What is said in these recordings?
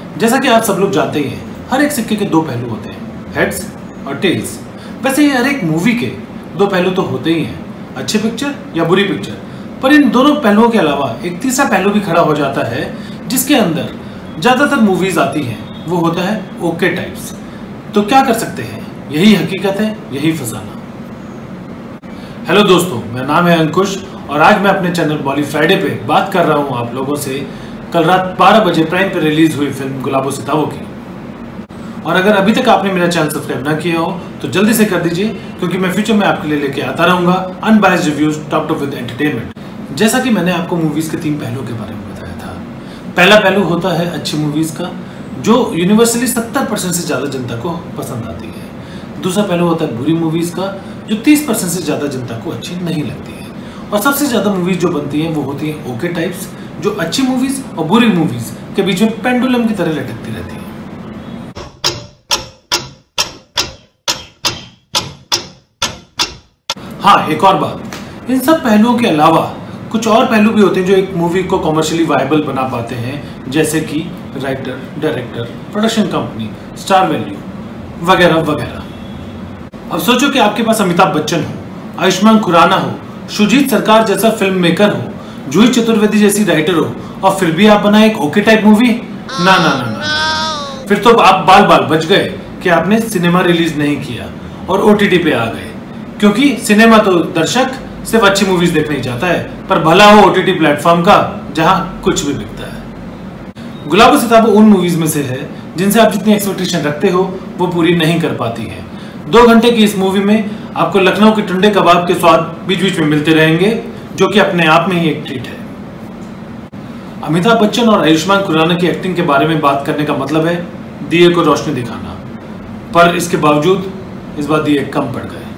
जैसा कि आप सब लोग जानते ही हैं, हर एक सिक्के के दो पहलू होते हैं, हेड्स और टेल्स। वैसे ही हर एक मूवी के दो पहलू तो होते ही हैं, अच्छी पिक्चर या बुरी पिक्चर। पर इन दोनों पहलुओं के अलावा एक तीसरा पहलू भी खड़ा हो जाता है, जिसके अंदर ज्यादातर मूवीज आती हैं, वो होता है ओके टाइप्स। तो क्या कर सकते हैं, यही हकीकत है, यही फसाना। हेलो दोस्तों, मेरा नाम है अंकुश और आज मैं अपने चैनल बॉली फ्राइडे पे बात कर रहा हूँ आप लोगों से कल रात 12 बजे प्राइम पे रिलीज हुई फिल्म गुलाबो सिताबों की। और अगर अभी तक आपने मेरा चैनल सब्सक्राइब ना किया हो तो जल्दी से कर दीजिए, क्योंकि मैं फ्यूचर में आपके लिए लेके आता रहूंगा unbiased reviews topped with entertainment. जैसा कि मैंने आपको मूवीज के 3 पहलुओं के बारे में बताया था। पहला पहलू होता है अच्छी मूवीज का, जो यूनिवर्सली 70% से ज्यादा जनता को पसंद आती है। दूसरा पहलू होता है बुरी मूवीज का, जो 30% से ज्यादा जनता को अच्छी नहीं लगती है। और सबसे ज्यादा मूवीज जो बनती हैं वो होती हैं ओके टाइप्स, जो अच्छी मूवीज और बुरी मूवीज के बीच में पेंडुलम की तरह लटकती रहती है। हाँ, एक और बात, इन सब पहलुओं के अलावा कुछ और पहलू भी होते हैं जो एक मूवी को कॉमर्शियली वायबल बना पाते हैं, जैसे कि writer, director, production company, star value वगैरह वगैरह। अब सोचो कि आपके पास अमिताभ बच्चन हो, आयुष्मान खुराना हो, सुजीत सरकार जैसा फिल्म मेकर हो, जूही चतुर्वेदी जैसी राइटर हो, और फिर भी आप बनाए एक ओके टाइप मूवी। ना ना ना ना, फिर तो आप बाल बाल बच गए कि आपने सिनेमा रिलीज नहीं किया और ओटीटी पे आ गए, क्योंकि सिनेमा तो दर्शक सिर्फ अच्छी मूवीज देखने ही जाता है, पर भला हो ओटीटी प्लेटफॉर्म का, जहां कुछ भी बिकता है। गुलाबो सिताबो उन मूवीज में से है जिनसे आप जितनी एक्सपेक्टेशन रखते हो वो पूरी नहीं कर पाती है। 2 घंटे की इस मूवी में आपको लखनऊ के टुंडे कबाब के स्वाद बीच बीच में मिलते रहेंगे, जो कि अपने आप में ही एक ट्रीट है। अमिताभ बच्चन और आयुष्मान खुराना की एक्टिंग के बारे में बात करने का मतलब है दिए को रोशनी दिखाना, पर इसके बावजूद इस बार दिए कम पड़ गए।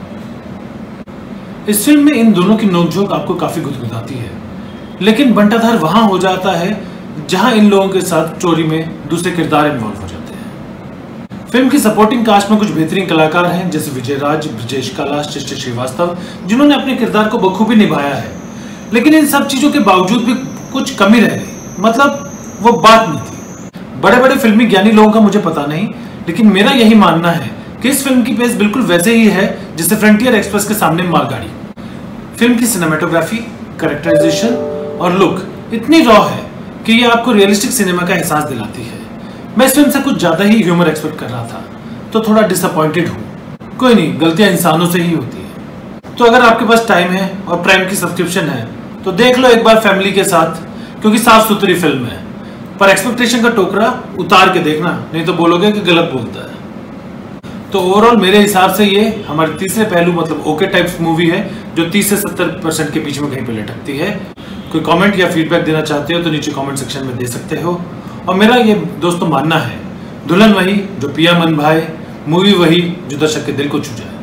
इस फिल्म में इन दोनों की नोकझोंक आपको काफी गुदगुदाती है, लेकिन बंटाधार वहां हो जाता है जहां इन लोगों के साथ चोरी में दूसरे किरदार इन्वॉल्व हो जाते हैं। फिल्म की सपोर्टिंग कास्ट में कुछ बेहतरीन कलाकार हैं, जैसे विजय राज, ब्रजेश कैलाश, चिष्ट श्रीवास्तव, जिन्होंने अपने किरदार को बखूबी निभाया है। लेकिन इन सब चीजों के बावजूद भी कुछ कमी रह गई, मतलब वो बात नहीं थी। बड़े बड़े फिल्मी ज्ञानी लोगों का मुझे पता नहीं, लेकिन मेरा यही मानना है कि इस फिल्म की पेस बिल्कुल वैसे ही है जैसे फ्रंटियर एक्सप्रेस के सामने मालगाड़ी। फिल्म की सिनेमेटोग्राफी, कैरेक्टराइजेशन और लुक इतनी रॉ है कि ये आपको रियलिस्टिक सिनेमा का एहसास दिलाती है। मैं इस फिल्म से कुछ ज्यादा ही ह्यूमर एक्सपेक्ट कर रहा था, तो थोड़ा डिसअपॉइंटेड हूँ। कोई नहीं, गलतियां इंसानों से ही होती है। तो अगर आपके पास टाइम है और प्राइम की सब्सक्रिप्शन है तो देख लो एक बार फैमिली के साथ, क्योंकि साफ सुथरी फिल्म है। पर एक्सपेक्टेशन का टोकरा उतार के देखना, नहीं तो बोलोगे कि गलत बोलता है। तो ओवरऑल मेरे हिसाब से ये हमारे तीसरे पहलू मतलब ओके टाइप्स मूवी है, जो 30 से 70% के बीच में कहीं पे लटकती है। कोई कमेंट या फीडबैक देना चाहते हो तो नीचे कमेंट सेक्शन में दे सकते हो। और मेरा ये दोस्तों मानना है, दुल्हन वही जो पिया मन भाए, मूवी वही जो दर्शक के दिल को छू जाए।